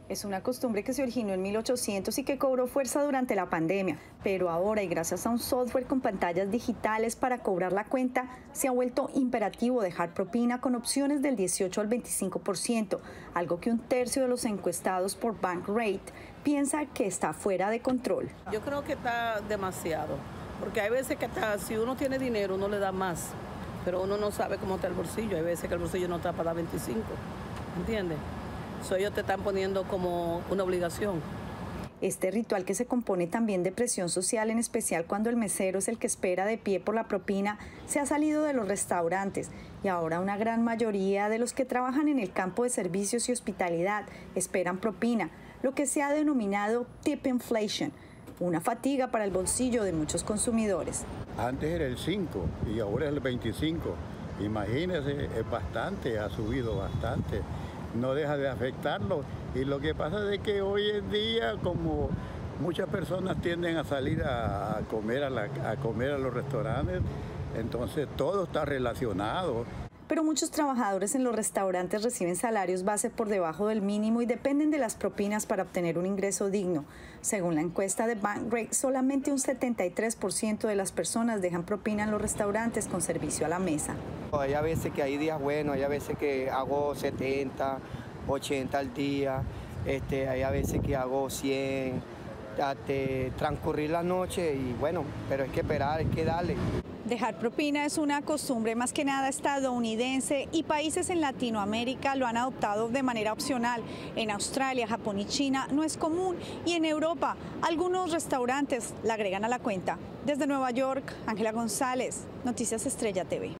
Es una costumbre que se originó en 1800 y que cobró fuerza durante la pandemia, pero ahora y gracias a un software con pantallas digitales para cobrar la cuenta, se ha vuelto imperativo dejar propina con opciones del 18 al 25%, algo que un tercio de los encuestados por Bankrate piensa que está fuera de control. Yo creo que está demasiado, porque hay veces que si uno tiene dinero uno le da más, pero uno no sabe cómo está el bolsillo, hay veces que el bolsillo no está para dar 25, ¿entiendes? Ellos te están poniendo como una obligación. Este ritual, que se compone también de presión social, en especial cuando el mesero es el que espera de pie por la propina, se ha salido de los restaurantes y ahora una gran mayoría de los que trabajan en el campo de servicios y hospitalidad esperan propina, lo que se ha denominado tip inflation, una fatiga para el bolsillo de muchos consumidores. Antes era el 5 y ahora es el 25. Imagínense, es bastante, ha subido bastante. No deja de afectarlo, y lo que pasa es que hoy en día, como muchas personas tienden a salir a comer a los restaurantes, entonces todo está relacionado. Pero muchos trabajadores en los restaurantes reciben salarios base por debajo del mínimo y dependen de las propinas para obtener un ingreso digno. Según la encuesta de Bankrate, solamente un 73% de las personas dejan propina en los restaurantes con servicio a la mesa. Hay a veces que hay días buenos, hay a veces que hago 70, 80 al día, hay a veces que hago 100, transcurrir la noche y bueno, pero hay que esperar, hay que darle. Dejar propina es una costumbre más que nada estadounidense y países en Latinoamérica lo han adoptado de manera opcional. En Australia, Japón y China no es común, y en Europa algunos restaurantes la agregan a la cuenta. Desde Nueva York, Ángela González, Noticias Estrella TV.